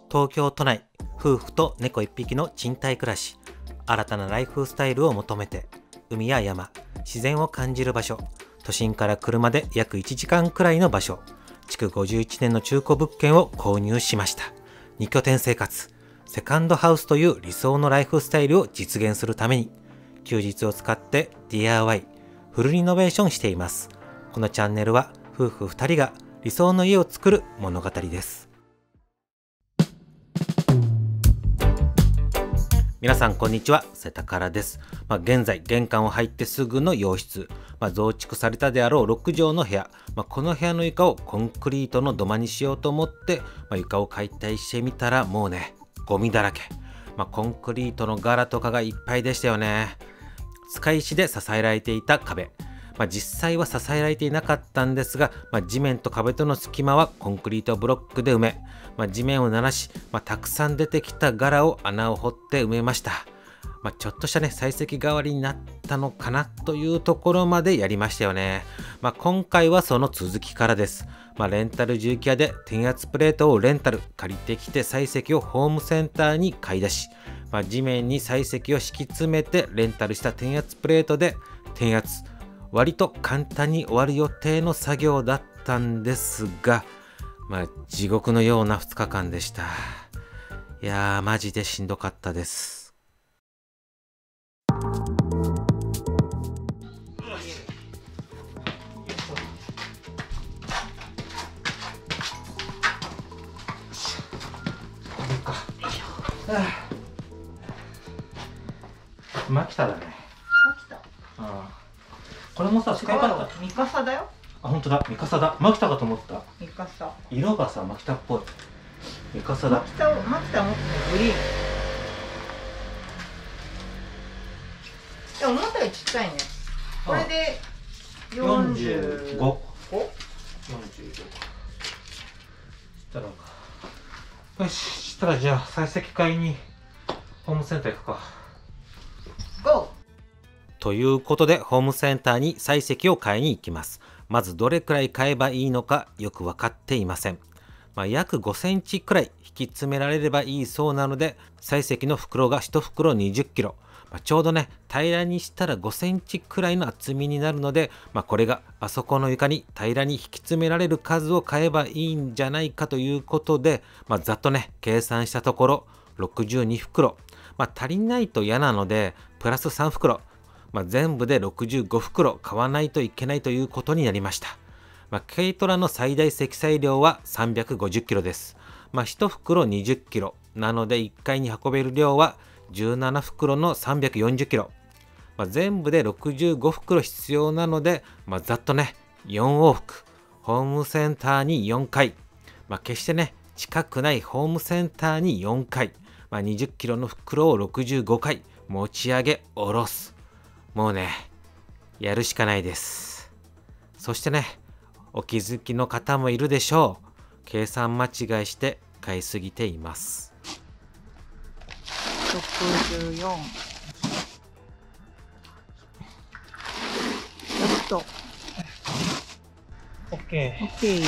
東京都内、夫婦と猫1匹の賃貸暮らし、新たなライフスタイルを求めて、海や山、自然を感じる場所、都心から車で約1時間くらいの場所、築51年の中古物件を購入しました。2拠点生活、セカンドハウスという理想のライフスタイルを実現するために、休日を使って DIY、フルリノベーションしています。このチャンネルは夫婦2人が理想の家を作る物語です。皆さんこんにちは、瀬田からです。現在玄関を入ってすぐの洋室、増築されたであろう6畳の部屋、この部屋の床をコンクリートの土間にしようと思って、床を解体してみたらもうね、ゴミだらけ。コンクリートの柄とかがいっぱいでしたよね。使い石で支えられていた壁、実際は支えられていなかったんですが、地面と壁との隙間はコンクリートブロックで埋め、地面を鳴らし、たくさん出てきた柄を穴を掘って埋めました。ちょっとしたね、採石代わりになったのかなというところまでやりましたよね。今回はその続きからです。レンタル重機屋で転圧プレートをレンタル借りてきて採石をホームセンターに買い出し、地面に採石を敷き詰めてレンタルした転圧プレートで転圧、割と簡単に終わる予定の作業だったんですが、地獄のような2日間でした。いやー、マジでしんどかったです。牧田だね。 牧田。 これもさ、使い方。 ミカサだよ。 本当だ、ミカサだ。牧田かと思った。 ミカサ。 色がさ、牧田っぽい。ミカサだ。 牧田持ってたグリーン。でも思ったよりちっちゃいね。これで45。45。 したらよし、したらじゃあ採石買いにホームセンター行くか。 ゴー。ということでホームセンターに採石を買いに行きます。まずどれくらい買えばいいのかよく分かっていません。約5センチくらい引き詰められればいいそうなので、採石の袋が1袋20キロ。ちょうどね、平らにしたら5センチくらいの厚みになるので、これがあそこの床に平らに引き詰められる数を買えばいいんじゃないかということで、ざっとね、計算したところ62袋。足りないと嫌なので、プラス3袋。全部で65袋買わないといけないということになりました。軽トラの最大積載量は350キロです。1袋20キロなので1回に運べる量は17袋の340キロ。全部で65袋必要なので、ざっとね、4往復。ホームセンターに4回。決してね、近くないホームセンターに4回。20キロの袋を65回持ち上げ下ろす。もうね、やるしかないです。そしてね、お気づきの方もいるでしょう。計算間違いして買いすぎています。 64。やっと。 OK。 OK。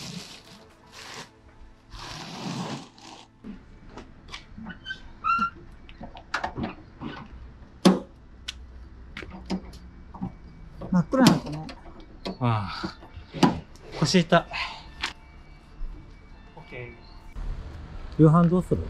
真っ暗なんだね。 腰痛い。夕飯どうする？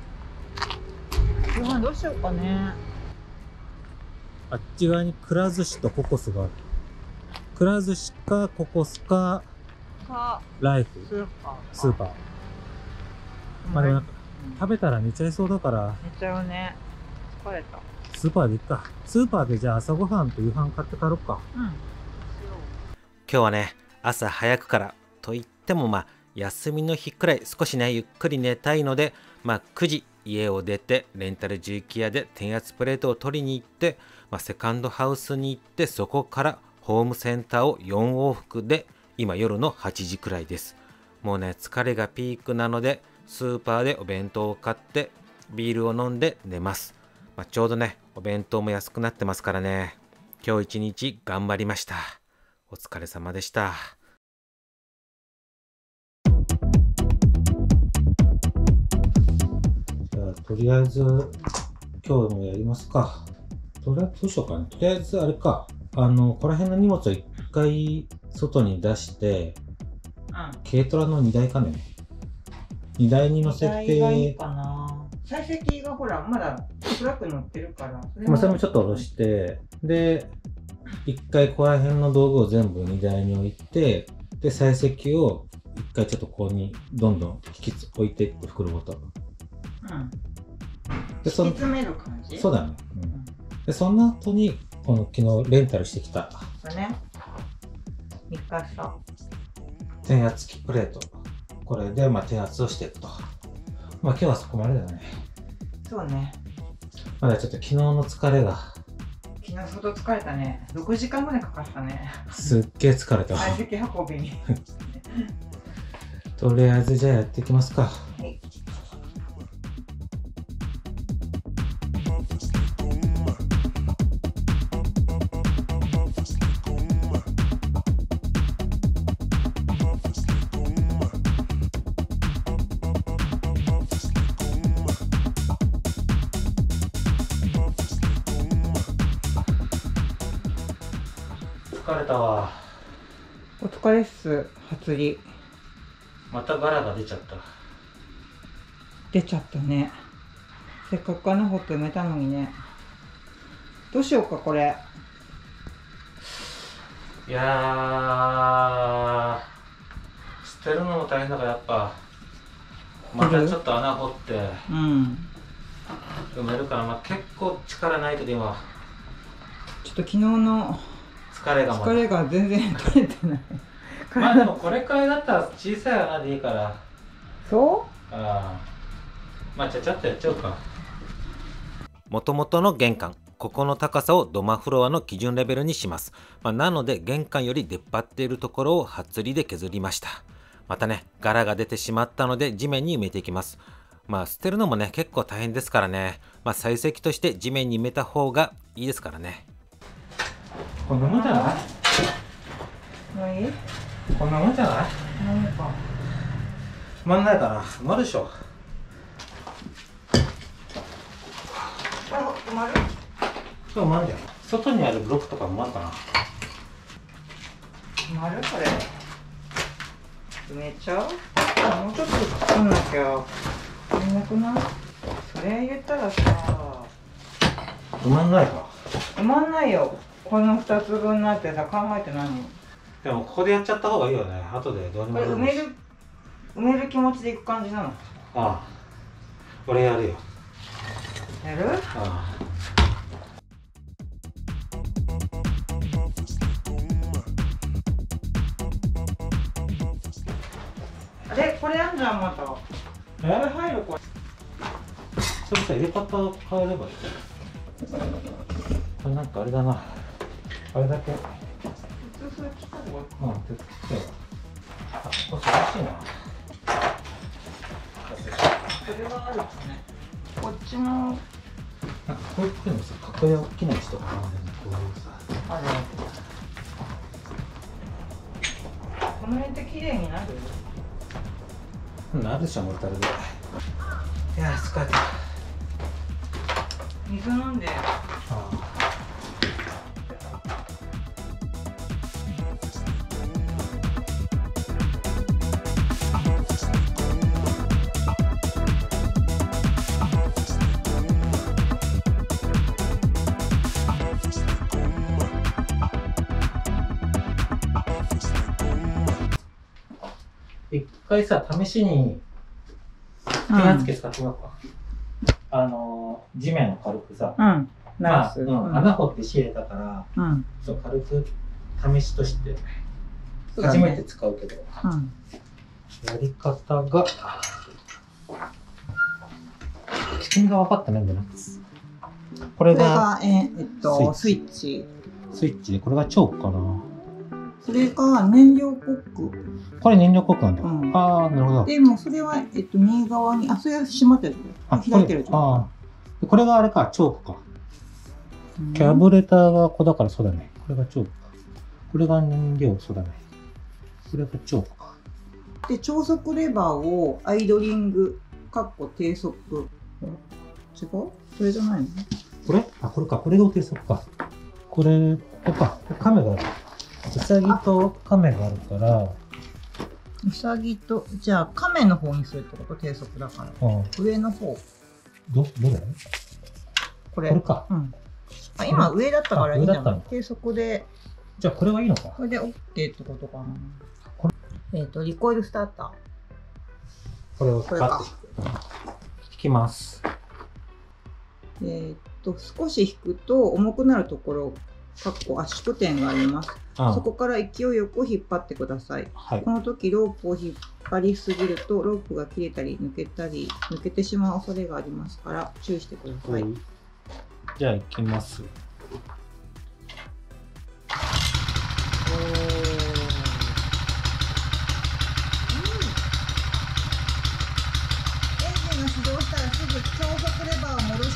夕飯どうしようかね。 あっち側にくら寿司とココスがある。くら寿司かココスかライフスーパー。でもなんか食べたら寝ちゃいそうだから寝ちゃうね。疲れた。 スーパーで行くか。スーパーでじゃあ朝ごはんと夕飯買って帰ろうか。今日はね、朝早くからといっても休みの日くらい少しねゆっくり寝たいので、9時家を出てレンタル重機屋で転圧プレートを取りに行って、セカンドハウスに行って、そこからホームセンターを4往復で今夜の8時くらいです。もうね、疲れがピークなのでスーパーでお弁当を買ってビールを飲んで寝ます。ちょうどね、お弁当も安くなってますからね。今日一日頑張りました。お疲れ様でした。 とりあえず、今日もやりますか。とりあえずどうしようかな。とりあえずあれか。この辺の荷物を一回外に出して、軽トラの荷台かね。荷台に乗せて。 荷台がいいかな。採石がほら、まだトラックに乗ってるから。 それもちょっと下ろして、で、一回ここら辺の道具を全部荷台に置いて、で、採石を一回ちょっとここにどんどん置いていって、袋ごと。 で、敷き詰める感じ？ そうだね。で、その後に、この昨日レンタルしてきた。 そうね。ミカサ。 転圧機プレート。これで、転圧をしていくと。今日はそこまでだね。 そうね。 まだちょっと昨日の疲れが。 昨日相当疲れたね。6時間ぐらいかかったね。 すっげえ疲れたわ。 採石運びに。 とりあえずじゃあやっていきますか。はい。疲れたわ。 お疲れっす、初り。 またガラが出ちゃった。 出ちゃったね。せっかく穴掘って埋めたのにね。どうしようか、これ。 いやー、捨てるのも大変だからやっぱ、またちょっと穴掘って、埋めるから、結構力ないけど今。 ちょっと昨日の疲れが全然取れてない。 でもこれくらいだったら小さい穴でいいから。 そう？ ちゃちゃっとやっちゃおうか。もともとの玄関、ここの高さを土間フロアの基準レベルにします。なので玄関より出っ張っているところを初りで削りました。またね、ガラが出てしまったので地面に埋めていきます。捨てるのもね、結構大変ですからね。採石として地面に埋めた方がいいですからね。こんなもんじゃない？こんなもんじゃない？埋まんないかな？埋まるでしょ。 埋まる？ 埋まるんじゃん。外にあるブロックとか埋まるかな？ 埋まる？これ埋めちゃう？もうちょっと作んなきゃ埋めなくない？それ言ったらさ、 埋まんないか。 埋まんないよ。この2つ分なんてさ、考えてないもん。 でもここでやっちゃった方がいいよね。後でどうにもならないし。 埋める気持ちでいく感じなの？ ああ、俺やるよ。 やる？ ああれ、これあんじゃん、また。これ入る？これそれさ、入れ方を変えればいい。これなんかあれだな。あれだけ。 普通それ切った方が。 手つけよう。ここ涼しいな。 それはあるかね。こっちの。 こういうふうにさ、囲い大きな人があるんだよね。こういうさ。 ある。この辺って綺麗になる？ なるでしょ、モルタルで。いやー、疲れた。 水飲んで。 一回さ、試しに手圧計使ってみようか。地面を軽くさ、穴掘って仕入れたから、そう軽く試しとして初めて使うけど、やり方が仕組みが分かってないんじゃなくて、これがスイッチで、これがチョークかな。 それが燃料コック。 これ燃料コックなんだ。ああ、なるほど。 でもそれは右側に、それは閉まってる。開いてる。 これがあれか、チョークか。キャブレターがここだからそうだね。これがチョークか。これが燃料、そうだね。これがチョークか。 で、超速レバーをアイドリング、低速。 違う？これじゃないの？ これ？あ、これか。これが計測か。これ、ここか。亀がある。うさぎと亀があるから、 うさぎと、じゃあ亀の方にするってこと？低速だから。上の方。 どれ？ これ。 これか。 うん。あ、今上だったからいいんじゃない？低速で。 じゃあこれはいいのか。 これで OK ってことかな。リコイルスターター。 これを引きます。 少し引くと重くなるところ、圧縮点があります。そこから勢いよく引っ張ってください。はい、この時ロープを引っ張りすぎるとロープが切れたり抜けてしまう恐れがありますから注意してください。 じゃあ行きます。 超速レバーを戻し、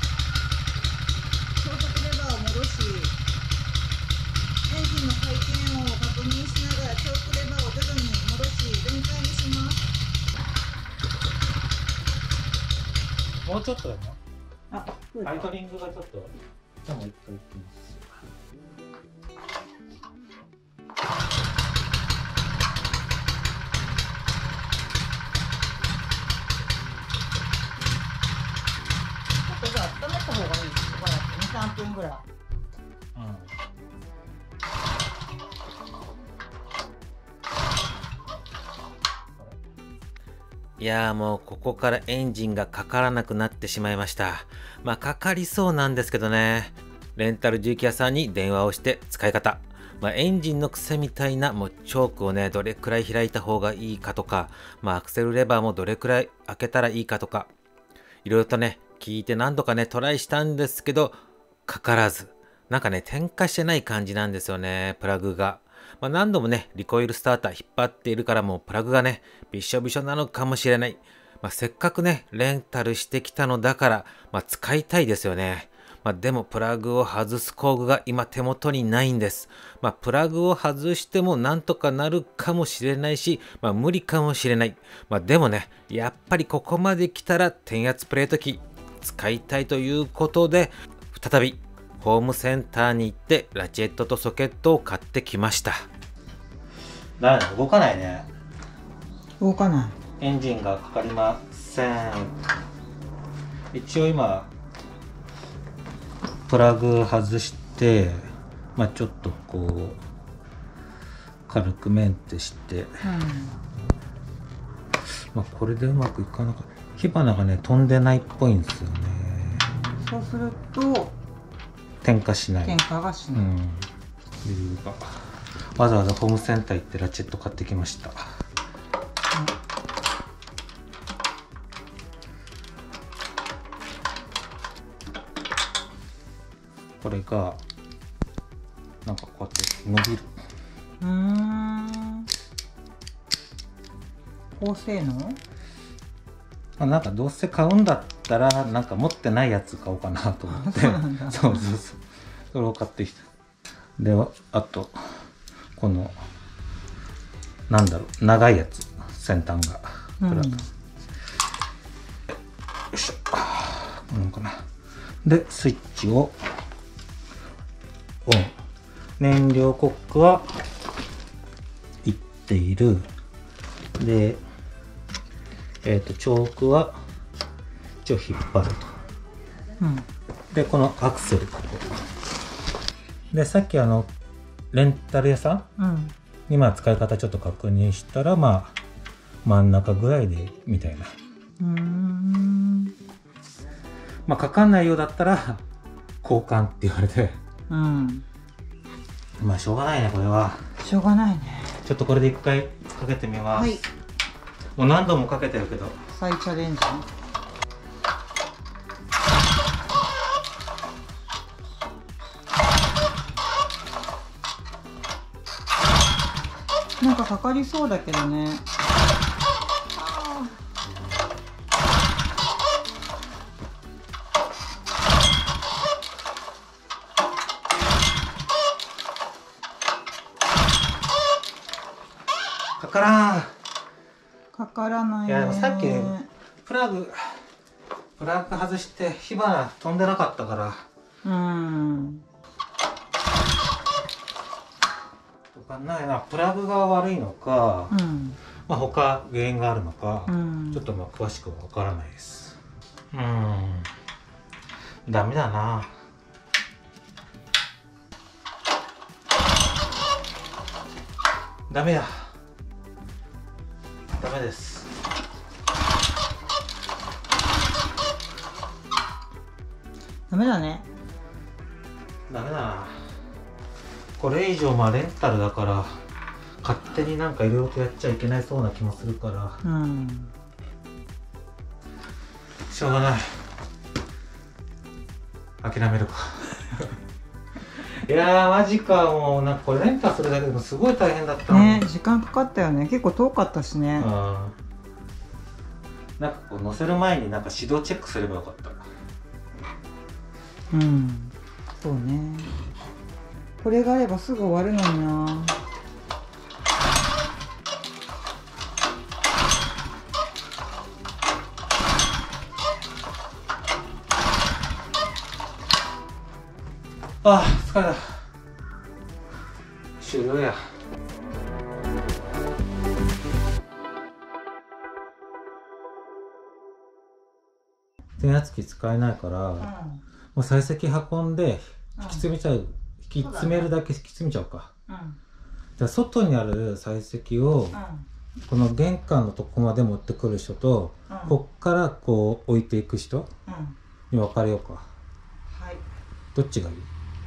エンジンの回転を確認しながらチョークレバーを徐々に戻し全開にします。 もうちょっとだな。アイドリングがちょっと、じゃあもう一回いきます。 3分ぐらい。 いやーもうここからエンジンがかからなくなってしまいました。まあかかりそうなんですけどね。レンタル重機屋さんに電話をして使い方。エンジンの癖みたいなもうチョークをね、どれくらい開いた方がいいかとか、アクセルレバーもどれくらい開けたらいいかとか、いろいろとね、聞いて何度かね、トライしたんですけど、かからず。なんかね、点火してない感じなんですよね、プラグが。何度もね、リコイルスターター引っ張っているからもうプラグがね、びしょびしょなのかもしれない。せっかくね、レンタルしてきたのだから、使いたいですよね。でもプラグを外す工具が今手元にないんです。プラグを外してもなんとかなるかもしれないし、無理かもしれない。でもね、やっぱりここまで来たら転圧プレート機使いたいということで、再びホームセンターに行ってラチェットとソケットを買ってきました。動かないね。 動かない。 エンジンがかかりません。一応今プラグ外して、ちょっとこう軽くメンテして、これでうまくいかなかった。火花がね飛んでないっぽいんですよね。 そうすると点火しない。 点火がしない。 理由がわざわざホームセンター行ってラチェット買ってきました。これがなんかこうやって伸びる。 高性能？ なんかどうせ買うんだったらなんか持ってないやつ買おうかなと思って、そうそれを買ってきた。であとこの長いやつ、先端がよいしょ、このかな。でスイッチをオン。燃料コックはいっている。でチョークは一応引っ張ると。でこのアクセルで、さっきレンタル屋さんに使い方ちょっと確認したら、真ん中ぐらいでみたいな。かかんないようだったら交換って言われて、しょうがないね、これは。 しょうがないね。 ちょっとこれで一回かけてみます。もう何度もかけてるけど。 再チャレンジ。なんかかかりそうだけどね。 かからん。 かからないね。 いやでもさっきプラグプラグ外して火花飛んでなかったから。わかんないな。プラグが悪いのか、まあ他原因があるのか、ちょっとまあ詳しくはわからないです。ダメだな。ダメや。ダメです。 ダメだね。 ダメだな。これ以上まあレンタルだから勝手になんかいろいろとやっちゃいけないそうな気もするから、しょうがない。諦めるか。いやーマジか。もうなんかこれレンタルするだけでもすごい大変だったのね。時間かかったよね。結構遠かったしね。 なんかこう乗せる前になんか指導チェックすればよかった。 そうね。これがあればすぐ終わるのにな。 ああ、疲れた。終了や。転圧機使えないから、もう砕石運んで引き詰めちゃう、引き詰めるだけ引き詰めちゃうか。じゃあ外にある砕石を、この玄関のとこまで持ってくる人と、こっからこう置いていく人に分かれようか。 はい。 どっちがいい？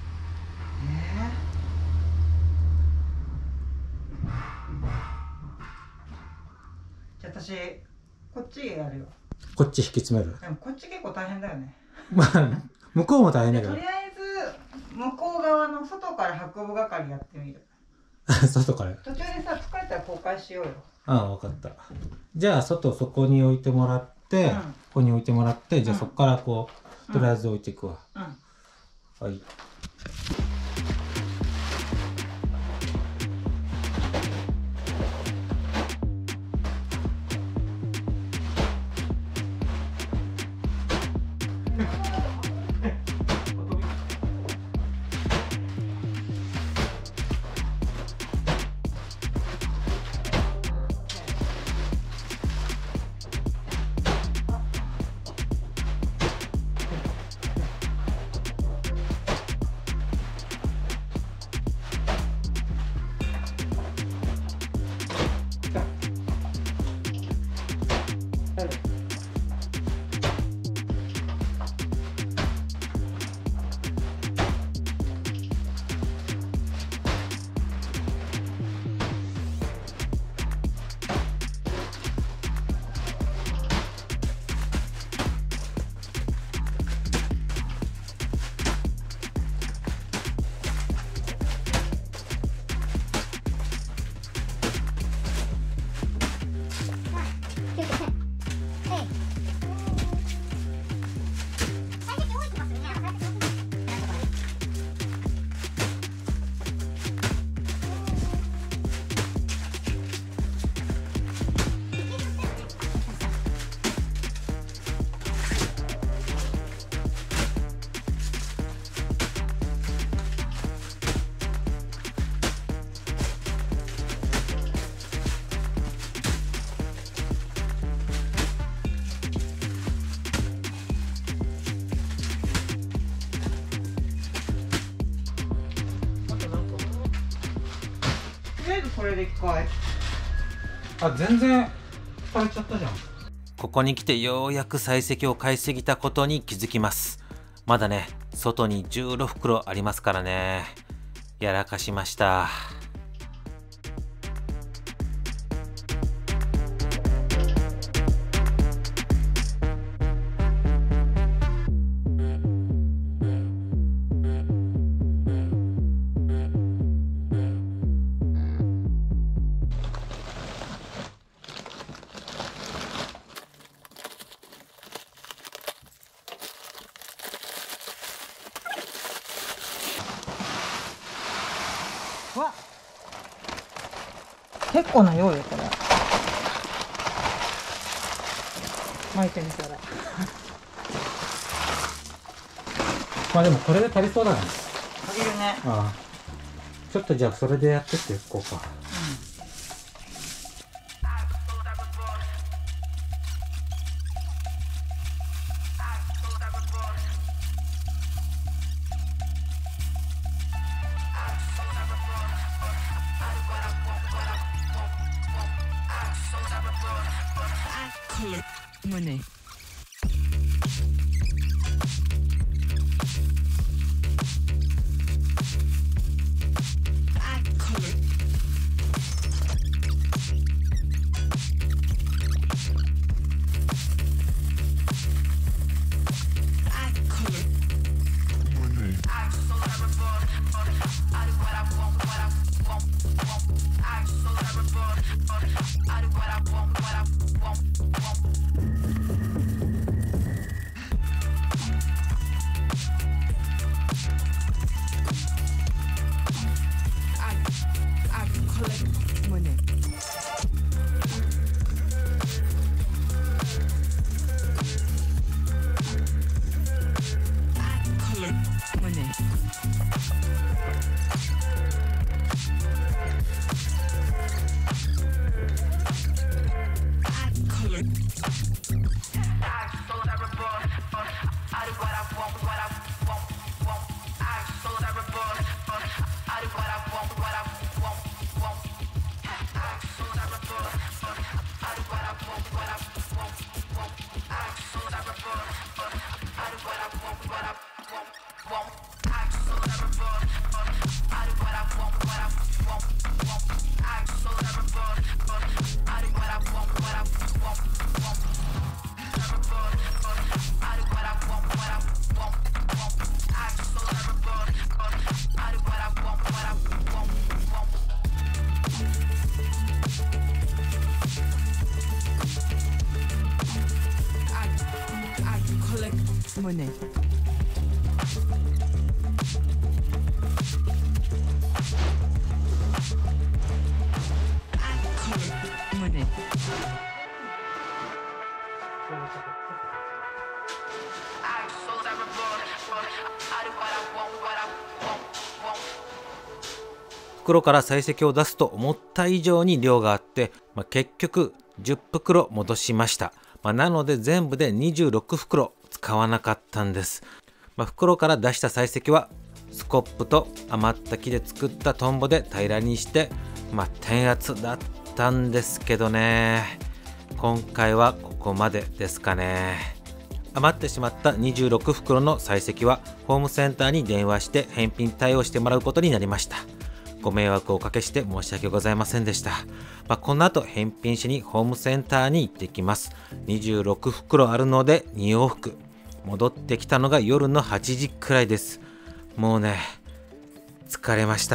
じゃあ私こっちやるよ。 こっち引き詰める。 でもこっち結構大変だよね。 まあ向こうも大変だけど。 とりあえず向こう側の外から運ぶ係やってみる。 外から。 途中でさ疲れたら交換しようよ。 ああ、分かった。じゃあ外そこに置いてもらって、ここに置いてもらって、じゃあそこからこうとりあえず置いていくわ。はい。 これで1回。 あ、全然疲れちゃったじゃん。 ここに来てようやく砕石を買いすぎたことに気づきます。まだね、外に16袋ありますからね。やらかしました。 わ、結構な量よこれ。巻いてみたらまあでもこれで足りそうだね。 足りるね。 ああ。ちょっとじゃあそれでやってっていこうか。 Money. Money. Money. 袋から砕石を出すと思った以上に量があって、結局10袋戻しました。なので全部で26袋使わなかったんです。袋から出した砕石はスコップと余った木で作ったトンボで平らにして、転圧だったんですけどね。今回はここまでですかね。余ってしまった26袋の砕石はホームセンターに電話して返品対応してもらうことになりました。ご迷惑をおかけして申し訳ございませんでした。この後返品しにホームセンターに行ってきます。26袋あるので2往復。戻ってきたのが夜の8時くらいです。もうね、疲れました。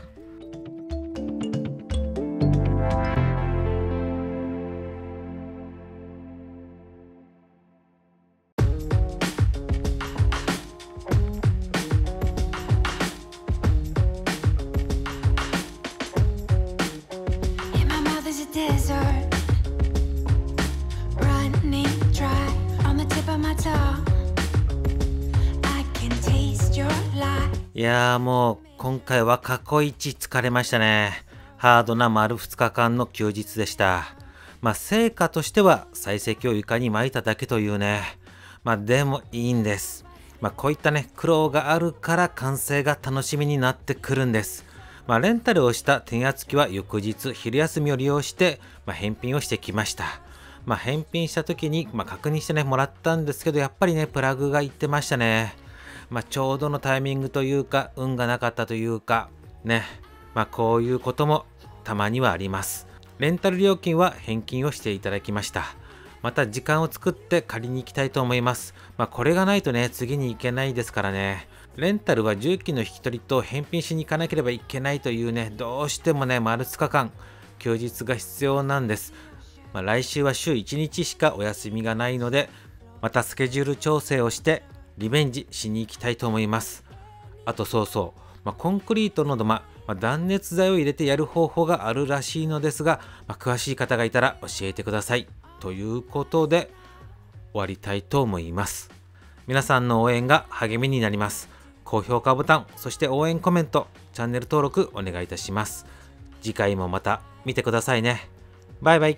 いやーもう今回は過去一疲れましたね。ハードな丸2日間の休日でした。成果としては砕石を床に巻いただけというね。でもいいんです。こういったね苦労があるから完成が楽しみになってくるんです。レンタルをした転圧機は翌日昼休みを利用して、返品をしてきました。返品した時に、確認してねもらったんですけど、やっぱりねプラグがいってましたね。ちょうどのタイミングというか運がなかったというかね、こういうこともたまにはあります。レンタル料金は返金をしていただきました。また時間を作って借りに行きたいと思います。これがないとね次に行けないですからね。レンタルは重機の引き取りと返品しに行かなければいけないというね、どうしてもね丸2日間休日が必要なんです。来週は週1日しかお休みがないので、またスケジュール調整をしてリベンジしに行きたいと思います。あとそうそう、コンクリートの土間、断熱材を入れてやる方法があるらしいのですが、詳しい方がいたら教えてください。ということで終わりたいと思います。 皆さんの応援が励みになります。高評価ボタン、そして応援コメント、チャンネル登録お願いいたします。次回もまた見てくださいね。バイバイ。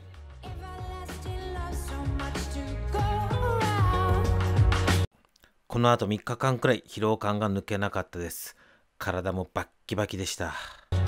この後3日間くらい疲労感が抜けなかったです。体もバッキバキでした。